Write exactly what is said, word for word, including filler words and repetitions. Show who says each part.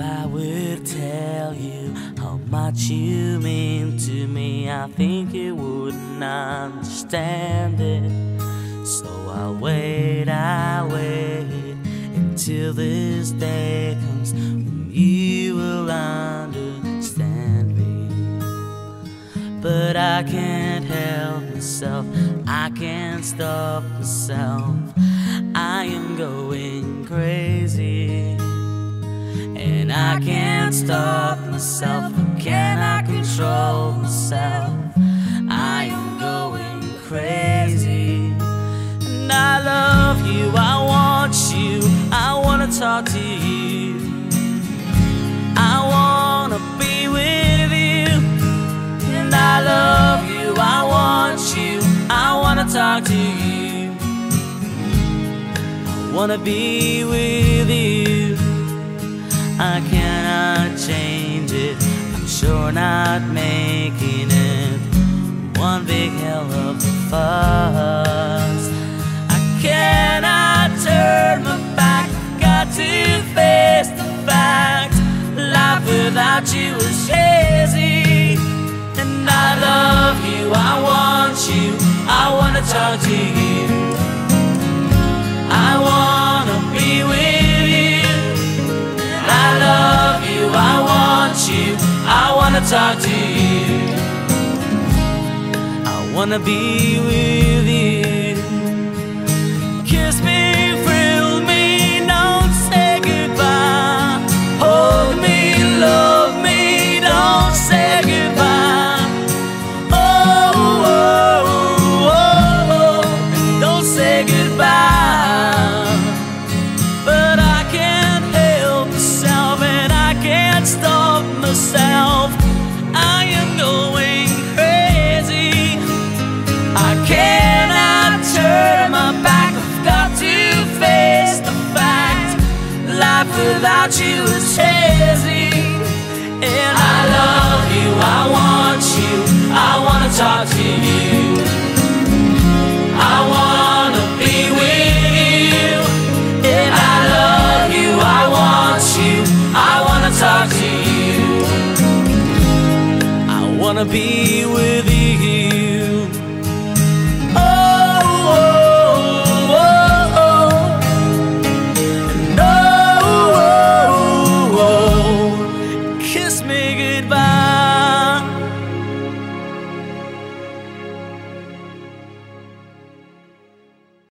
Speaker 1: I would tell you how much you mean to me, I think you wouldn't understand it. So I'll wait, I'll wait until this day comes when you will understand me. But I can't help myself, I can't stop myself, I am going crazy. And I can't stop myself, can I control myself? I am going crazy. And I love you, I want you, I wanna talk to you, I wanna be with you. And I love you, I want you, I wanna talk to you, I wanna be with you. I cannot change it, I'm sure not making it one big hell of a fuss. I cannot turn my back, got to face the fact, life without you is hazy. And I love you, I want you, I wanna talk to you, I wanna be with you. I love you, I want you, I wanna talk to you, I wanna be with you. Kiss me, thrill me, don't say goodbye. Hold me, love me, don't say goodbye. Oh, oh, oh, oh, and don't say goodbye. Stop myself, I am going crazy. I cannot turn my back, I've got to face the fact, life without you is hazy. And I love you, I want you, I wanna talk to you, I wanna be with you. And I love you, I want you, I wanna talk to you, I wanna be with you. Oh, oh, oh, oh. And oh, oh, oh, kiss me goodbye.